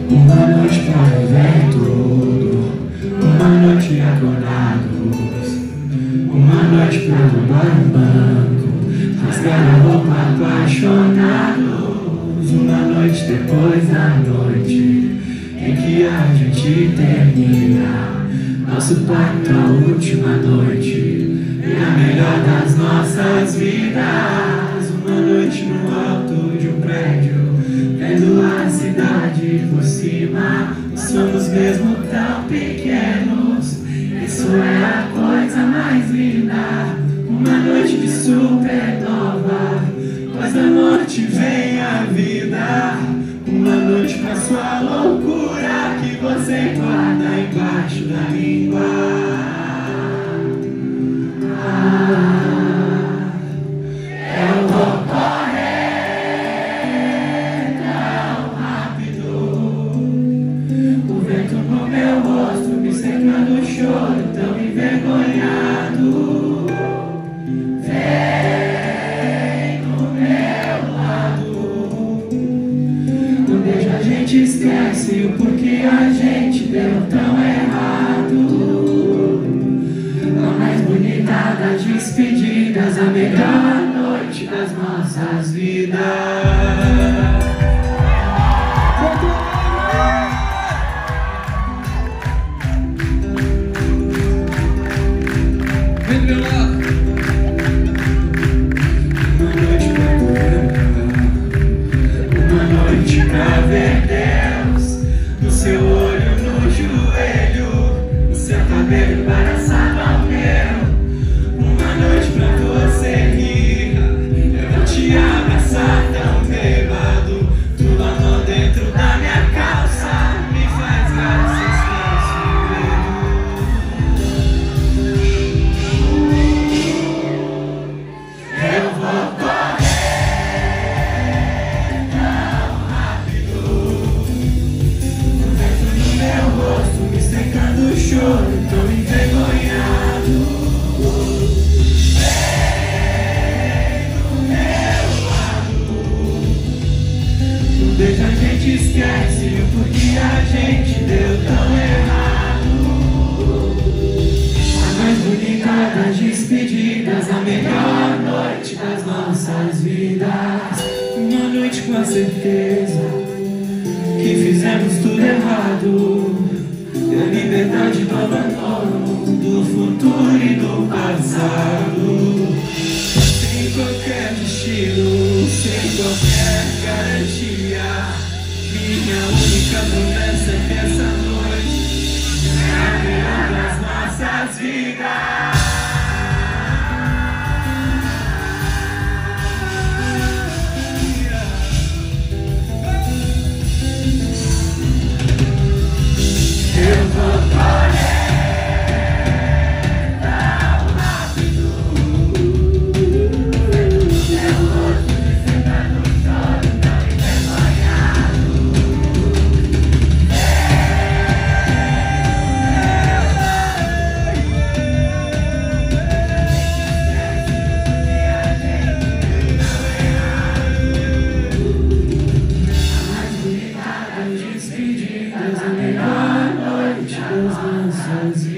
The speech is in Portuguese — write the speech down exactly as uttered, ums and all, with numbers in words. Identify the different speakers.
Speaker 1: Uma noite pra viver tudo, uma noite acordados, uma noite pra roubar um banco, rasgar a roupa apaixonados, uma noite depois da noite em que a gente termina nosso pacto, a última noite e a melhor das nossas vidas. Uma noite no alto de um prédio, vendo a cidade por cima. Somos mesmo tão pequenos, isso é a coisa mais linda. Uma noite de supernova, pois da morte vem a vida. Uma noite com a sua loucura que você guarda embaixo da língua. Ah, eu vou correr tão rápido, o vento no meu rosto me secando o choro, tão envergonhado. Vem do meu lado, um beijo a gente esquece o porquê a gente deu tão errado. A mais bonita das despedidas, a melhor noite das nossas vidas. Vem do meu lado. Uma noite pra comer, uma noite pra ver Deus no seu olho, no joelho, no seu cabelo embaraçado ao meu. Uma noite pra você rir, eu vou te abraçar tão bêbado. Tua mão dentro da minha calça me faz graça, eu vou secando o choro, tão envergonhado. Vem do meu lado, um beijo a gente esquece o porquê a gente deu tão errado. A mais bonita das despedidas, a melhor noite das nossas vidas. Uma noite com a certeza que fizemos tudo errado, da liberdade do abandono, do futuro e do passado. Sem qualquer destino, sem qualquer garantia, minha única promessa é que essa noite é a melhor das nossas vidas. Eu vou correr tão rápido, meu rosto me secando o choro, tão envergonhado. A mais bonita das despedidas, a melhor noite das nossas vidas.